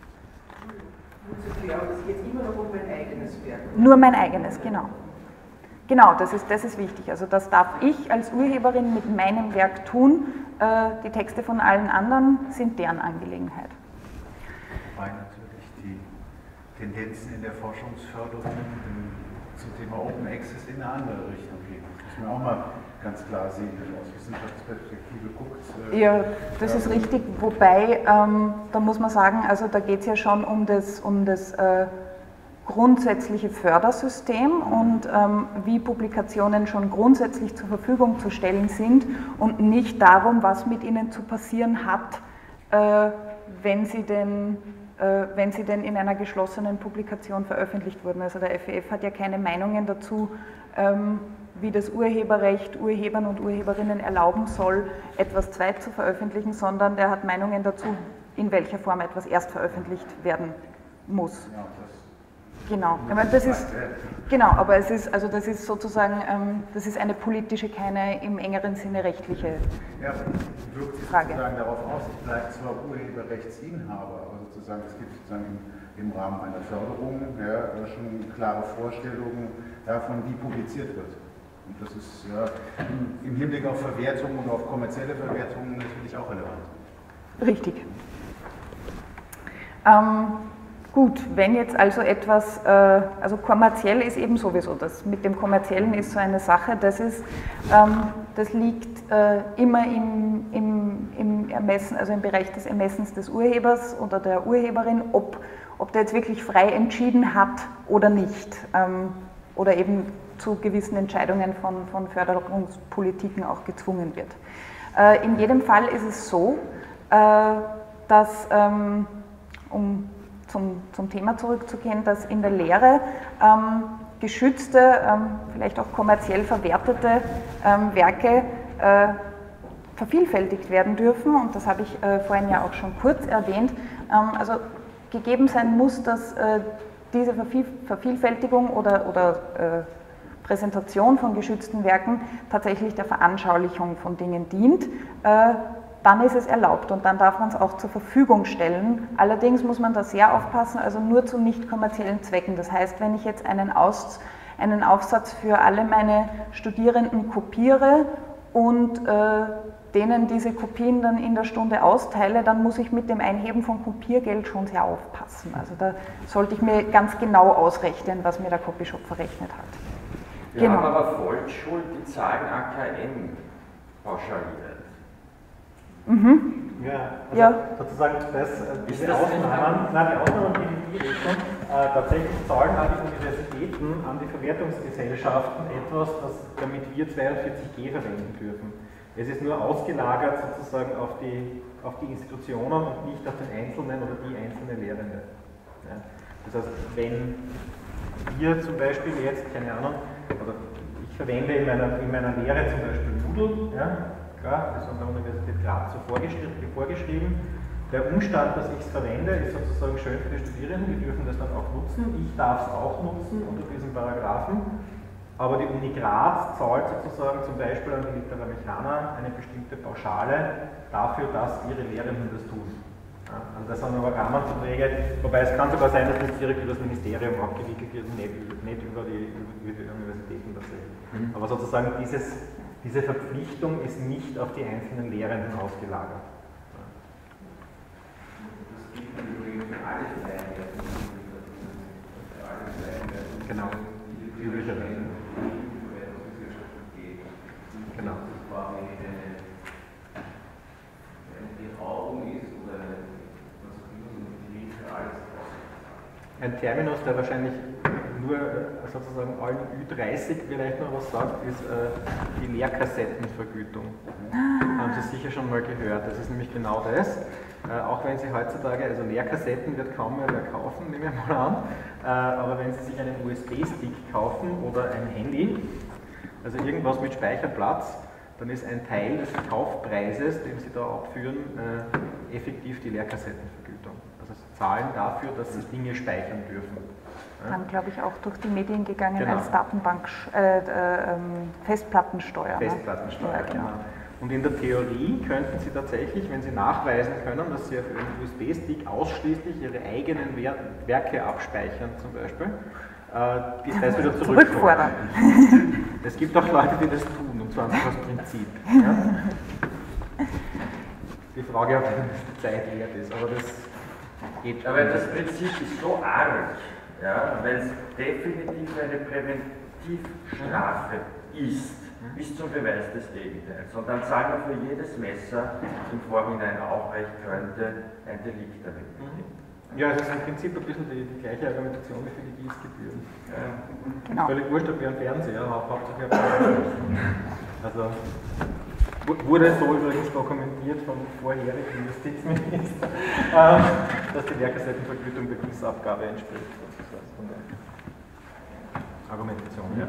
Es geht immer noch um mein eigenes Werk. Nur mein eigenes, genau. Genau, das ist, das ist wichtig. Also das darf ich als Urheberin mit meinem Werk tun. Die Texte von allen anderen sind deren Angelegenheit. Weil natürlich die Tendenzen in der Forschungsförderung zum Thema Open Access in eine andere Richtung gehen. Das muss man auch mal ganz klar sehen, wenn man aus Wissenschaftsperspektive guckt. Äh, ja, das ja. ist richtig, wobei, ähm, da muss man sagen, also da geht es ja schon um das, um das äh, grundsätzliche Fördersystem und ähm, wie Publikationen schon grundsätzlich zur Verfügung zu stellen sind und nicht darum, was mit ihnen zu passieren hat, äh, wenn sie denn wenn sie denn in einer geschlossenen Publikation veröffentlicht wurden. Also der F E F hat ja keine Meinungen dazu, wie das Urheberrecht Urhebern und Urheberinnen erlauben soll, etwas zweit zu veröffentlichen, sondern der hat Meinungen dazu, in welcher Form etwas erst veröffentlicht werden muss. Genau, ich meine, das ist, genau, aber es ist, also das ist sozusagen, ähm, das ist eine politische, keine im engeren Sinne rechtliche ja, wirkt sich Frage. Sozusagen darauf aus, ich bleibe zwar Urheberrechtsinhaber, aber sozusagen es gibt sozusagen im, im Rahmen einer Förderung ja, schon klare Vorstellungen davon, wie publiziert wird. Und das ist ja, im, im Hinblick auf Verwertung und auf kommerzielle Verwertung natürlich auch relevant. Richtig. Ähm, Gut, wenn jetzt also etwas, äh, also kommerziell ist eben sowieso, das mit dem Kommerziellen ist so eine Sache, das ist, ähm, das liegt äh, immer im, im, im Ermessen, also im Bereich des Ermessens des Urhebers oder der Urheberin, ob, ob der jetzt wirklich frei entschieden hat oder nicht, ähm, oder eben zu gewissen Entscheidungen von, von Förderungspolitiken auch gezwungen wird. Äh, in jedem Fall ist es so, äh, dass, ähm, um Zum, zum Thema zurückzugehen, dass in der Lehre ähm, geschützte, ähm, vielleicht auch kommerziell verwertete ähm, Werke äh, vervielfältigt werden dürfen, und das habe ich äh, vorhin ja auch schon kurz erwähnt. Ähm, also gegeben sein muss, dass äh, diese Verviel Vervielfältigung oder, oder äh, Präsentation von geschützten Werken tatsächlich der Veranschaulichung von Dingen dient. Äh, dann ist es erlaubt und dann darf man es auch zur Verfügung stellen. Allerdings muss man da sehr aufpassen, also nur zu nicht kommerziellen Zwecken. Das heißt, wenn ich jetzt einen, Aus, einen Aufsatz für alle meine Studierenden kopiere und äh, denen diese Kopien dann in der Stunde austeile, dann muss ich mit dem Einheben von Kopiergeld schon sehr aufpassen. Also da sollte ich mir ganz genau ausrechnen, was mir der Copyshop verrechnet hat. Wir genau. haben aber Volksschul, die zahlen A K M pauschaliert. Mhm. Ja, also ja, sozusagen das, diese Ausnahmen, nein, die Ausnahmen gehen in die Richtung, Äh, tatsächlich zahlen auch die Universitäten an die Verwertungsgesellschaften etwas, das, damit wir zweiundvierzig G verwenden dürfen. Es ist nur ausgelagert sozusagen auf die, auf die Institutionen und nicht auf den Einzelnen oder die einzelne Lehrende. Ja. Das heißt, wenn wir zum Beispiel jetzt, keine Ahnung, oder ich verwende in meiner, in meiner Lehre zum Beispiel Moodle, ja, klar, das ist an der Universität Graz so vorgeschrieben, vorgeschrieben. Der Umstand, dass ich es verwende, ist sozusagen schön für die Studierenden, die dürfen das dann auch nutzen. Ich darf es auch nutzen unter diesen Paragraphen, aber die Uni Graz zahlt sozusagen zum Beispiel an die Literamechaner eine bestimmte Pauschale dafür, dass ihre Lehrenden das tun. Ja, also das sind aber Rahmenverträge, wobei es kann sogar sein, dass das direkt über das Ministerium abgewickelt wird und nicht, nicht über, die, über die Universitäten tatsächlich. Mhm. Aber sozusagen dieses, diese Verpflichtung ist nicht auf die einzelnen Lehrenden ausgelagert. Genau, üblicherweise. Genau. Ein Terminus, der wahrscheinlich nur sozusagen allen Ü dreißig vielleicht noch was sagt, ist äh, die Lehrkassettenvergütung. Haben Sie sicher schon mal gehört. Das ist nämlich genau das. Äh, auch wenn Sie heutzutage, also Lehrkassetten wird kaum mehr wer kaufen, nehme ich mal an, äh, aber wenn Sie sich einen U S B-Stick kaufen oder ein Handy, also irgendwas mit Speicherplatz, dann ist ein Teil des Kaufpreises, den Sie da abführen, äh, effektiv die Lehrkassettenvergütung. Also Sie zahlen dafür, dass Sie Dinge speichern dürfen. Ja? Dann, glaube ich, auch durch die Medien gegangen Genau. als Datenbank, äh, äh, Festplattensteuer. Festplattensteuer, ne? Ja, genau. Und in der Theorie könnten Sie tatsächlich, wenn Sie nachweisen können, dass Sie auf Ihrem U S B-Stick ausschließlich Ihre eigenen Wer Werke abspeichern, zum Beispiel, äh, die das wieder zurückfordern. Es gibt auch Leute, die das tun, und zwar einfach aus Prinzip. Ja? Die Frage, ob das Zeit wert ist, aber das geht. Aber das Prinzip ist so arg, ja, weil es definitiv eine Präventivstrafe ist, bis zum Beweis des Gegenteils. Und dann sagen wir für jedes Messer im Vorhinein aufrecht könnte ein Delikt damit. Ja, es ist im Prinzip ein bisschen die, die gleiche Argumentation wie für die Dienstgebühren. Ja. Genau. Völlig wurscht, ob wir einen Fernseher haben, hauptsächlich also wurde so übrigens dokumentiert vom vorherigen Justizminister, dass die Lehrkassettenvergütung der Gießabgabe entspricht, sozusagen von der Argumentation. Ja.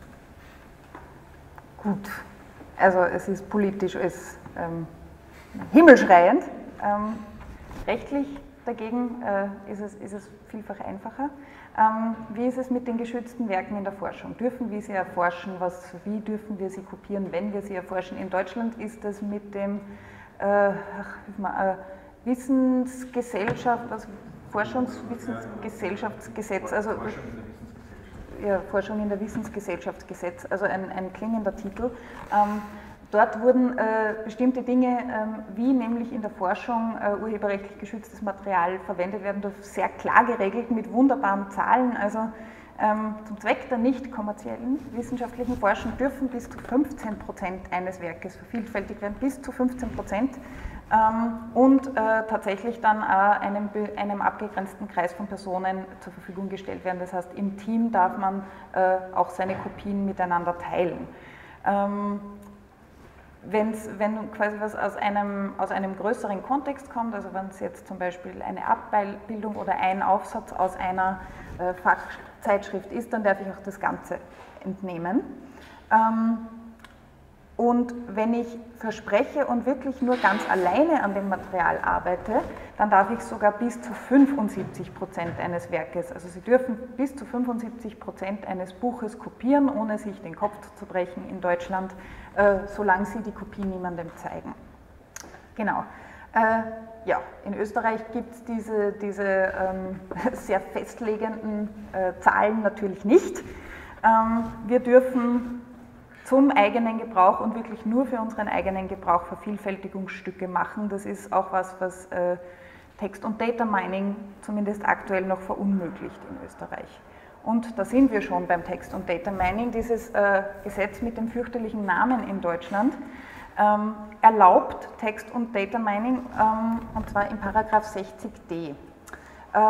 Gut, also es ist politisch es, ähm, himmelschreiend. Ähm, rechtlich dagegen äh, ist, es, ist es vielfach einfacher. Ähm, wie ist es mit den geschützten Werken in der Forschung? Dürfen wir sie erforschen? Was, wie dürfen wir sie kopieren, wenn wir sie erforschen? In Deutschland ist es mit dem äh, ach, äh, Wissensgesellschaft, also Forschungswissensgesellschaftsgesetz, also ja, Forschung in der Wissensgesellschaftsgesetz, also ein, ein klingender Titel. Ähm, dort wurden äh, bestimmte Dinge, ähm, wie nämlich in der Forschung äh, urheberrechtlich geschütztes Material verwendet werden, sehr klar geregelt mit wunderbaren Zahlen. Also ähm, zum Zweck der nicht kommerziellen wissenschaftlichen Forschung dürfen bis zu fünfzehn Prozent eines Werkes vervielfältigt werden, bis zu fünfzehn Prozent. Ähm, und äh, tatsächlich dann äh, einem, einem abgegrenzten Kreis von Personen zur Verfügung gestellt werden. Das heißt, im Team darf man äh, auch seine Kopien miteinander teilen. Ähm, wenn's, wenn quasi was aus einem, aus einem größeren Kontext kommt, also wenn es jetzt zum Beispiel eine Abbildung oder ein Aufsatz aus einer äh, Fachzeitschrift ist, dann darf ich auch das Ganze entnehmen. Ähm, Und wenn ich verspreche und wirklich nur ganz alleine an dem Material arbeite, dann darf ich sogar bis zu fünfundsiebzig Prozent eines Werkes, also Sie dürfen bis zu fünfundsiebzig Prozent eines Buches kopieren, ohne sich den Kopf zu brechen in Deutschland, äh, solange Sie die Kopie niemandem zeigen. Genau. Äh, ja, in Österreich gibt es diese, diese ähm, sehr festlegenden äh, Zahlen natürlich nicht. Ähm, wir dürfen zum eigenen Gebrauch und wirklich nur für unseren eigenen Gebrauch Vervielfältigungsstücke machen. Das ist auch was, was äh, Text- und Data Mining zumindest aktuell noch verunmöglicht in Österreich. Und da sind wir schon beim Text- und Data Mining. Dieses äh, Gesetz mit dem fürchterlichen Namen in Deutschland ähm, erlaubt Text- und Data Mining, ähm, und zwar in Paragraph sechzig d. Äh,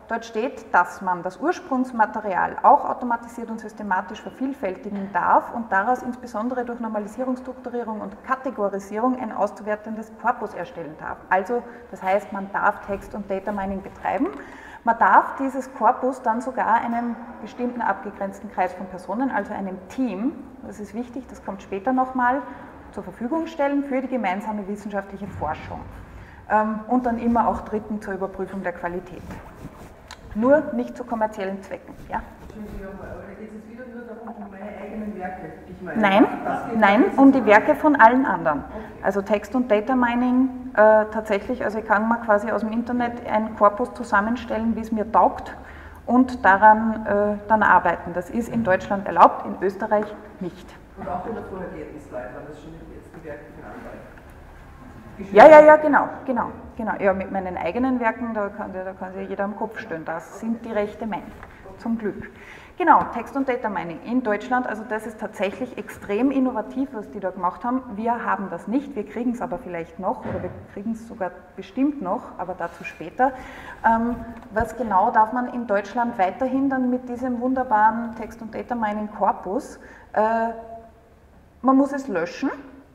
dort steht, dass man das Ursprungsmaterial auch automatisiert und systematisch vervielfältigen darf und daraus insbesondere durch Normalisierung, Strukturierung und Kategorisierung ein auszuwertendes Korpus erstellen darf. Also das heißt, man darf Text- und Data Mining betreiben. Man darf dieses Korpus dann sogar einem bestimmten abgegrenzten Kreis von Personen, also einem Team, das ist wichtig, das kommt später nochmal, zur Verfügung stellen für die gemeinsame wissenschaftliche Forschung. Ähm, und dann immer auch Dritten zur Überprüfung der Qualität. Nur nicht zu kommerziellen Zwecken. Ja? Entschuldigung, aber da geht es wieder nur darum, um meine eigenen Werke. Ich meine, Nein, nein, um die Werke von allen anderen. Also Text- und Data Mining äh, tatsächlich, also ich kann mal quasi aus dem Internet einen Korpus zusammenstellen, wie es mir taugt und daran äh, dann arbeiten. Das ist in Deutschland erlaubt, in Österreich nicht. Und auch in der vorhergehenden Slide waren das schon jetzt die Werke von anderen. Ja, ja, ja, genau, genau, genau. Ja, mit meinen eigenen Werken, da kann, da kann sich jeder am Kopf stellen. Das sind die Rechte mein, zum Glück. Genau, Text- und Data Mining in Deutschland, also das ist tatsächlich extrem innovativ, was die da gemacht haben. Wir haben das nicht, wir kriegen es aber vielleicht noch, oder wir kriegen es sogar bestimmt noch, aber dazu später. Ähm, was genau darf man in Deutschland weiterhin dann mit diesem wunderbaren Text- und Data Mining Korpus? Äh, man muss es löschen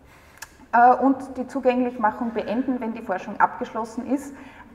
und die Zugänglichmachung beenden, wenn die Forschung abgeschlossen ist,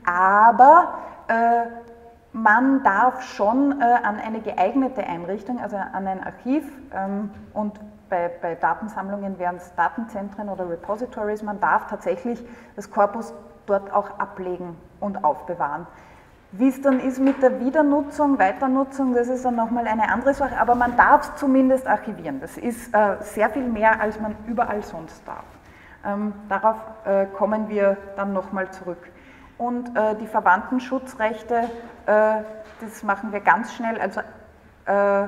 aber äh, man darf schon äh, an eine geeignete Einrichtung, also an ein Archiv ähm, und bei, bei Datensammlungen wären es Datenzentren oder Repositories, man darf tatsächlich das Korpus dort auch ablegen und aufbewahren. Wie es dann ist mit der Wiedernutzung, Weiternutzung, das ist dann nochmal eine andere Sache, aber man darf es zumindest archivieren. Das ist äh, sehr viel mehr, als man überall sonst darf. Ähm, darauf äh, kommen wir dann nochmal zurück. Und äh, die verwandten Schutzrechte, äh, das machen wir ganz schnell, also äh,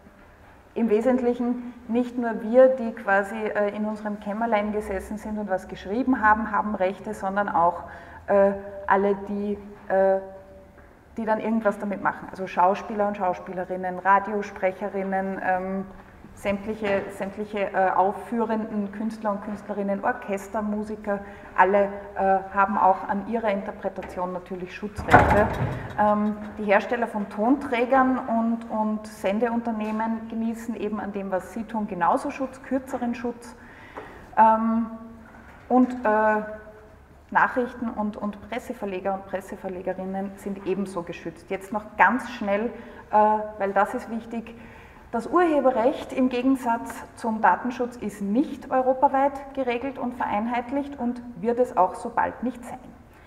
im Wesentlichen nicht nur wir, die quasi äh, in unserem Kämmerlein gesessen sind und was geschrieben haben, haben Rechte, sondern auch äh, alle, die, äh, die dann irgendwas damit machen. Also Schauspieler und Schauspielerinnen, Radiosprecherinnen, ähm, sämtliche, sämtliche äh, aufführenden Künstler und Künstlerinnen, Orchester, Musiker, alle äh, haben auch an ihrer Interpretation natürlich Schutzrechte. Ähm, die Hersteller von Tonträgern und, und Sendeunternehmen genießen eben an dem, was sie tun, genauso Schutz, kürzeren Schutz. Ähm, und äh, Nachrichten- und, und Presseverleger und Presseverlegerinnen sind ebenso geschützt. Jetzt noch ganz schnell, äh, weil das ist wichtig. Das Urheberrecht im Gegensatz zum Datenschutz ist nicht europaweit geregelt und vereinheitlicht und wird es auch so bald nicht sein.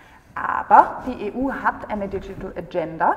Aber die E U hat eine Digital Agenda,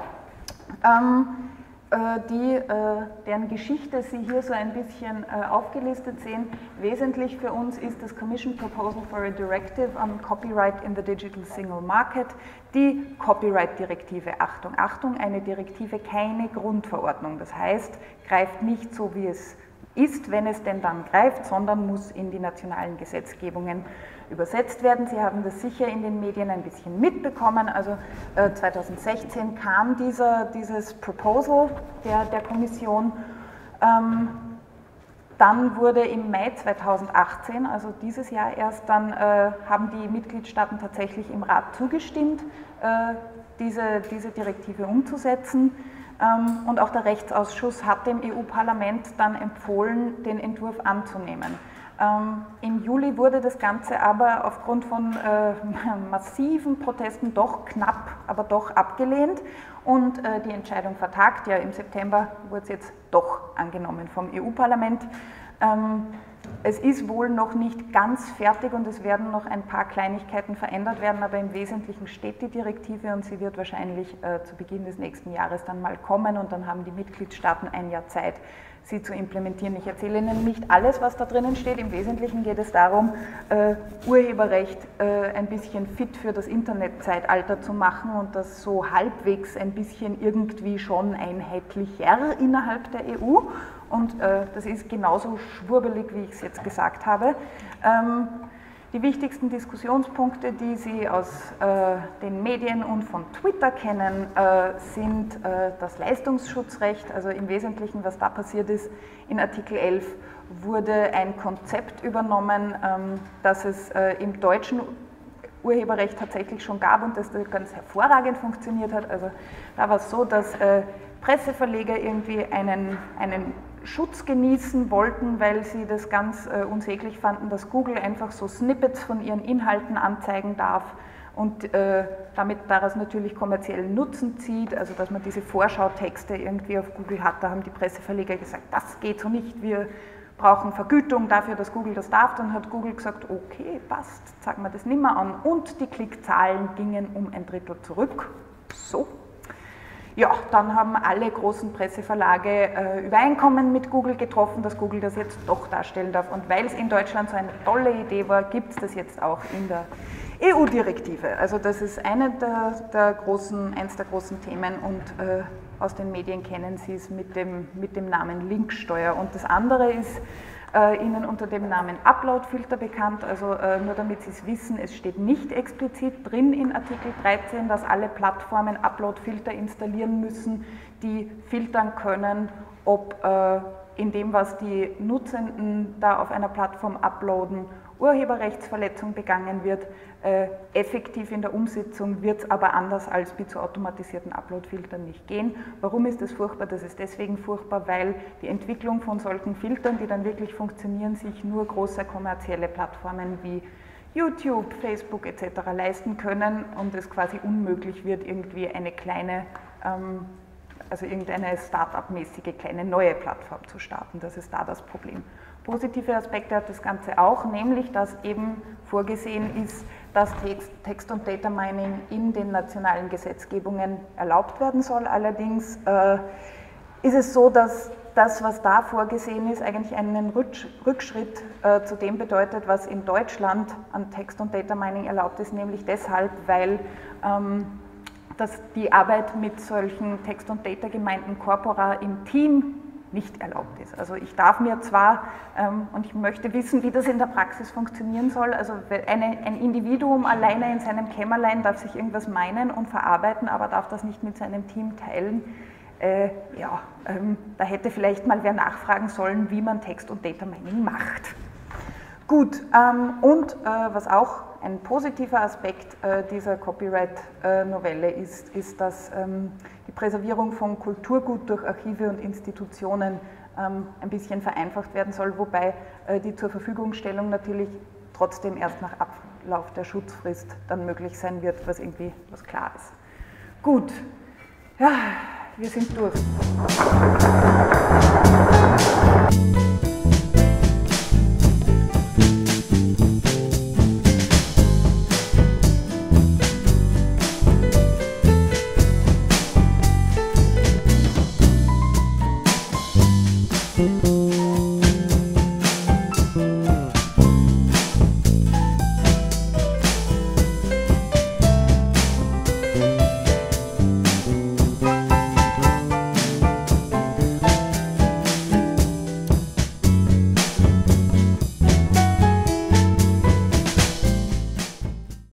ähm, äh, die, äh, deren Geschichte Sie hier so ein bisschen äh, aufgelistet sehen. Wesentlich für uns ist das Commission Proposal for a Directive on Copyright in the Digital Single Market, die Copyright-Direktive. Achtung, Achtung, eine Direktive, keine Grundverordnung. Das heißt, greift nicht so, wie es ist, wenn es denn dann greift, sondern muss in die nationalen Gesetzgebungen übersetzt werden. Sie haben das sicher in den Medien ein bisschen mitbekommen. Also äh, zweitausendsechzehn kam dieser, dieses Proposal der, der Kommission. Ähm, Dann wurde im Mai zweitausendachtzehn, also dieses Jahr erst, dann äh, haben die Mitgliedstaaten tatsächlich im Rat zugestimmt, äh, diese, diese Direktive umzusetzen. Ähm, und auch der Rechtsausschuss hat dem E U-Parlament dann empfohlen, den Entwurf anzunehmen. Ähm, Im Juli wurde das Ganze aber aufgrund von äh, massiven Protesten doch knapp, aber doch abgelehnt und äh, die Entscheidung vertagt. Ja, im September wurde es jetzt doch angenommen vom E U-Parlament. Ähm, es ist wohl noch nicht ganz fertig und es werden noch ein paar Kleinigkeiten verändert werden, aber im Wesentlichen steht die Direktive und sie wird wahrscheinlich äh, zu Beginn des nächsten Jahres dann mal kommen und dann haben die Mitgliedstaaten ein Jahr Zeit, sie zu implementieren. Ich erzähle Ihnen nicht alles, was da drinnen steht. Im Wesentlichen geht es darum, äh, Urheberrecht äh, ein bisschen fit für das Internetzeitalter zu machen und das so halbwegs ein bisschen irgendwie schon einheitlicher innerhalb der E U. Und äh, das ist genauso schwurbelig, wie ich es jetzt gesagt habe. Ähm, Die wichtigsten Diskussionspunkte, die Sie aus äh, den Medien und von Twitter kennen, äh, sind äh, das Leistungsschutzrecht. Also im Wesentlichen, was da passiert ist, in Artikel elf wurde ein Konzept übernommen, ähm, das es äh, im Deutschen Urheberrecht tatsächlich schon gab und das ganz hervorragend funktioniert hat. Also da war es so, dass äh, Presseverleger irgendwie einen, einen Schutz genießen wollten, weil sie das ganz äh, unsäglich fanden, dass Google einfach so Snippets von ihren Inhalten anzeigen darf und äh, damit daraus natürlich kommerziellen Nutzen zieht, also dass man diese Vorschautexte irgendwie auf Google hat. Da haben die Presseverleger gesagt, das geht so nicht, wir brauchen Vergütung dafür, dass Google das darf. Dann hat Google gesagt, okay, passt, zeigen wir das nicht mehr an. Und die Klickzahlen gingen um ein Drittel zurück. So. Ja, dann haben alle großen Presseverlage äh, Übereinkommen mit Google getroffen, dass Google das jetzt doch darstellen darf. Und weil es in Deutschland so eine tolle Idee war, gibt es das jetzt auch in der E U-Direktive. Also das ist eine der, der großen, eins der großen Themen und äh, aus den Medien kennen Sie es mit dem, mit dem Namen Linksteuer. Und das andere ist äh, Ihnen unter dem Namen Uploadfilter bekannt. Also äh, nur damit Sie es wissen, es steht nicht explizit drin in Artikel dreizehn, dass alle Plattformen Uploadfilter installieren müssen, die filtern können, ob äh, in dem, was die Nutzenden da auf einer Plattform uploaden, Urheberrechtsverletzung begangen wird. Äh, effektiv in der Umsetzung wird es aber anders als bei zu automatisierten Upload-Filtern nicht gehen. Warum ist das furchtbar? Das ist deswegen furchtbar, weil die Entwicklung von solchen Filtern, die dann wirklich funktionieren, sich nur große kommerzielle Plattformen wie YouTube, Facebook et cetera leisten können und es quasi unmöglich wird, irgendwie eine kleine, ähm, also irgendeine Start-up-mäßige kleine neue Plattform zu starten. Das ist da das Problem. Positive Aspekte hat das Ganze auch, nämlich dass eben vorgesehen ist, dass Text- und Data Mining in den nationalen Gesetzgebungen erlaubt werden soll. Allerdings äh, ist es so, dass das, was da vorgesehen ist, eigentlich einen Rückschritt äh, zu dem bedeutet, was in Deutschland an Text- und Data Mining erlaubt ist, nämlich deshalb, weil ähm, dass die Arbeit mit solchen Text- und Data-Gemeinden Corpora im Team nicht erlaubt ist. Also ich darf mir zwar, ähm, und ich möchte wissen, wie das in der Praxis funktionieren soll, also eine, ein Individuum alleine in seinem Kämmerlein darf sich irgendwas meinen und verarbeiten, aber darf das nicht mit seinem Team teilen. Äh, ja, ähm, da hätte vielleicht mal wer nachfragen sollen, wie man Text- und Data Mining macht. Gut, ähm, und äh, was auch ein positiver Aspekt äh, dieser Copyright-Novelle äh, ist, ist, dass ähm, die Präservierung von Kulturgut durch Archive und Institutionen ähm, ein bisschen vereinfacht werden soll, wobei äh, die Zur-Verfügungstellung natürlich trotzdem erst nach Ablauf der Schutzfrist dann möglich sein wird, was irgendwie was klar ist. Gut, ja, wir sind durch.